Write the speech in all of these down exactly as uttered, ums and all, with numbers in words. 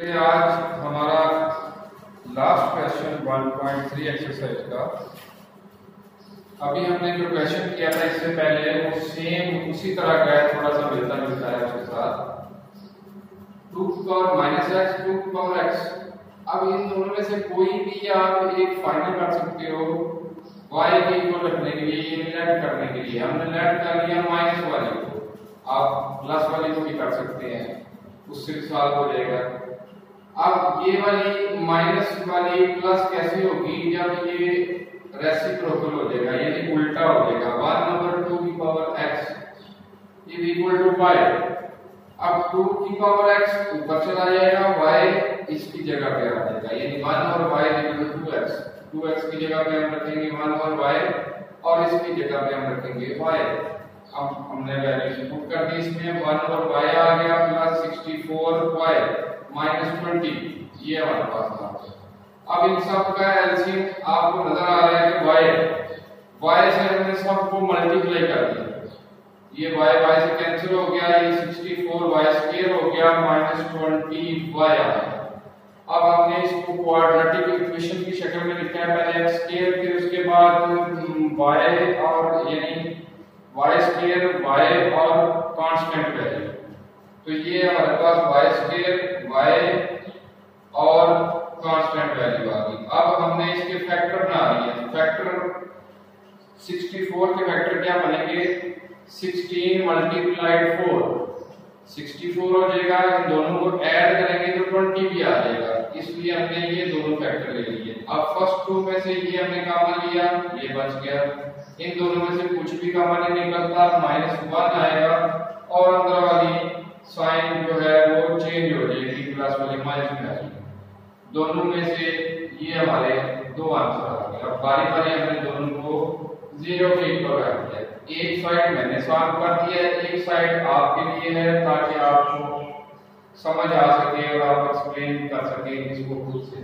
ये आज हमारा last question one point three exercise का। अभी हमने जो क्वेश्चन किया था इससे पहले वो सेम उसी तरह का है, थोड़ा सा मिलता जुलता है उसके साथ। Two power minus x two power x. अब इन दोनों में से कोई भी आप एक फाइनल कर सकते हो y के इक्वल रखने के लिए, ये लेट करने के लिए हमने लेट कर लिया माइनस वाली को, आप प्लस वाली को भी कर सकते हैं, उससे भी सॉल्व हो जाएगा। अब ये वाली माइनस वाली प्लस कैसे होगी जब ये रेसिप्रोकल हो जाएगा, यानी उल्टा हो जाएगा। वन ओवर टू की power x is equal to y। अब टू की पावर x ऊपर चला जाएगा, y इसकी जगह पे आ जाएगा, यानी वन और y is equal to two x. Two x की जगह पे हम रखेंगे वन और y और इसकी जगह पे हम रखेंगे y। अब हमने वैल्यूज पुट कर दी इसमें, वन और y आ गया plus sixty four y minus twenty, ये हमारे पास था। अब इन सब का एलसीएम आपको नजर आ रहा है कि y y से हमने सबको मल्टीप्लाई कर दिया, ये y y से कैंसिल हो गया, ये सिक्सटी फोर y स्क्वायर हो गया माइनस ट्वेंटी y आ गया। अब हमने इसको क्वाड्रेटिक इक्वेशन की शक्ल में लिखा है, पहले x स्क्वायर फिर उसके बाद y और यानी y स्क्वायर y और कांस्टेंट वैल्यू। तो ये हमारे पास y स्क्वायर y और कांस्टेंट वैल्यू आ गई। अब हमने इसके फैक्टर बना लिए, फैक्टर सिक्सटी फोर के फैक्टर क्या बनेंगे, sixteen multiplied four, sixty four हो जाएगा, इन दोनों को ऐड करेंगे तो ट्वेंटी भी आ जाएगा, इसलिए हमने ये दोनों फैक्टर ले लिए। अब फर्स्ट टू में से ये हमने कॉमन लिया, ये बच गया, इन दोनों में से कुछ भी कॉमन नहीं निकलता, माइनस वन आएगा और अंदर वाली साइन जो है वो चेंज हो जाएगी, प्लस वाली माइनस में आएगी। दोनों में से ये हमारे दो आंसर आ गए। अब बारी बारी हमने दोनों को जीरो के इक्वल रख दिया, एक साइड मैंने सॉल्व कर दिया, एक साइड आपके लिए है ताकि आपको समझ आ सके और आप एक्सप्लेन कर सके इसको खुद से।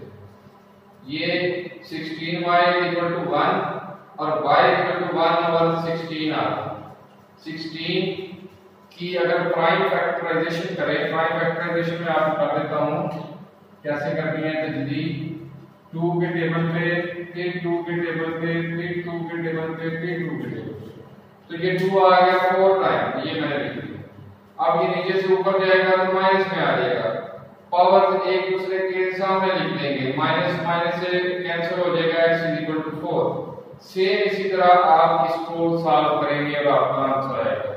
ये sixteen y equal to one और y equal to one over sixteen आ गया। सिक्सटीन की अगर प्राइम फैक्टराइजेशन करें, प्राइम फैक्टराइजेशन में आपको कर देता हूं कैसे करनी है जल्दी। टू के टेबल पे, फिर टू के टेबल पे, फिर टू के टेबल पे, फिर टू के टेबल पे, तो ये टू आ गया फोर टाइम, ये मैंने लिख दिया। अब ये नीचे से ऊपर जाएगा तो माइनस में आ जाएगा, पावर एक दूसरे के सामने लिख देंगे, माइनस माइनस से कैंसिल हो जाएगा, x is equal to four. Same इसी तरह आप इसको सॉल्व करेंगे और आपका आंसर आएगा।